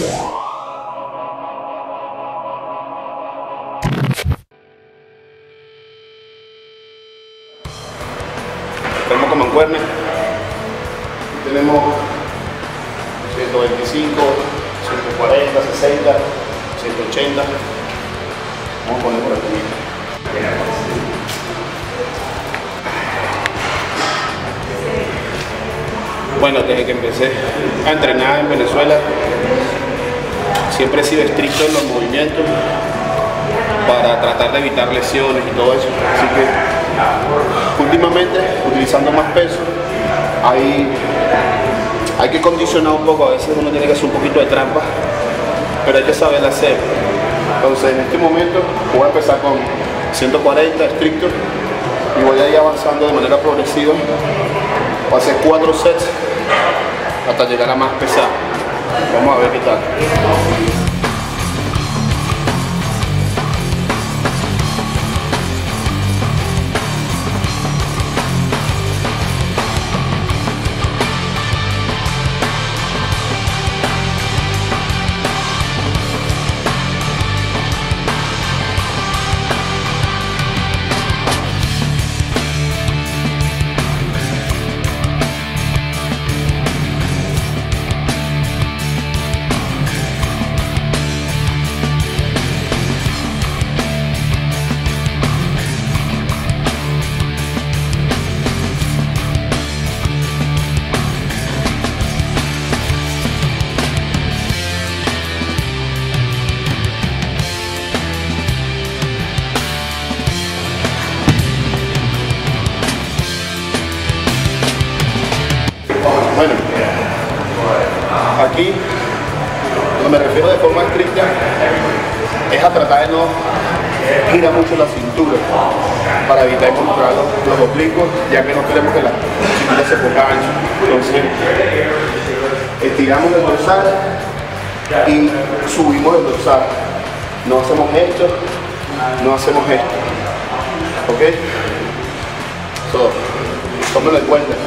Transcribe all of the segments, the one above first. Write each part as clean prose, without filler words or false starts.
Tenemos como mancuerna. Tenemos 125, 140, 60, 180. Vamos a poner por aquí. Bueno, desde que empecé a entrenar en Venezuela, siempre he sido estricto en los movimientos para tratar de evitar lesiones y todo eso. Así que últimamente, utilizando más peso, hay que condicionar un poco. A veces uno tiene que hacer un poquito de trampa, pero hay que saber hacer. Entonces en este momento voy a empezar con 140 estrictos y voy a ir avanzando de manera progresiva. Voy a hacer 4 sets hasta llegar a más pesado. Vamos a ver qué tal. Bueno, aquí, cuando me refiero de forma estricta, es a tratar de no girar mucho la cintura para evitar involucrar los oblicuos, ya que no queremos que la cintura se ponga ancha. Entonces, estiramos el dorsal y subimos el dorsal. No hacemos esto, no hacemos esto. ¿Ok? Tómenlo en cuenta.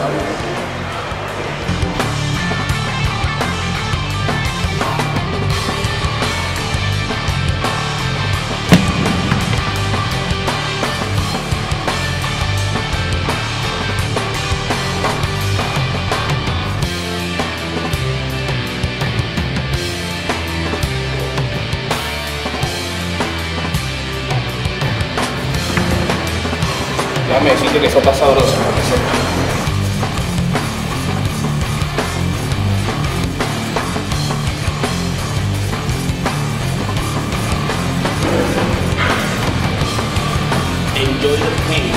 Déjame decirte que eso está sabroso, para que sepa. Enjoy the pain.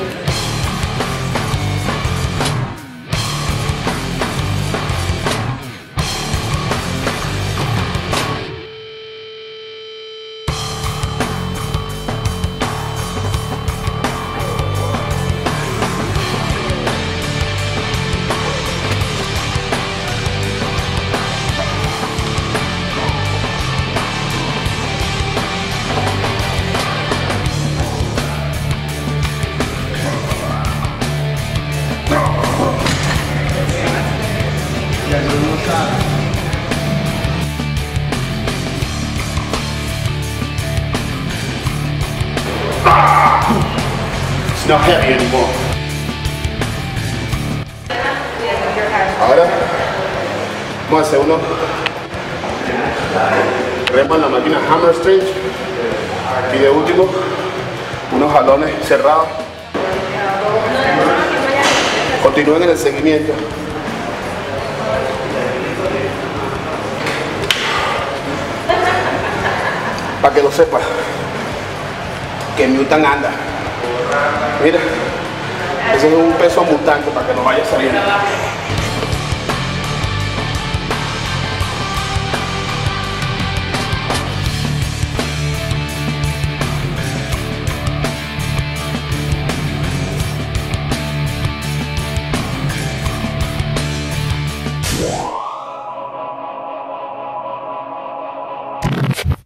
It's not heavy anymore. Ahora vamos a hacer uno remo en la máquina hamstring y de último unos jalones cerrados. Continúen en el seguimiento. Para que lo sepas, que Mutant anda. Mira, ese es un peso mutante para que no vaya saliendo.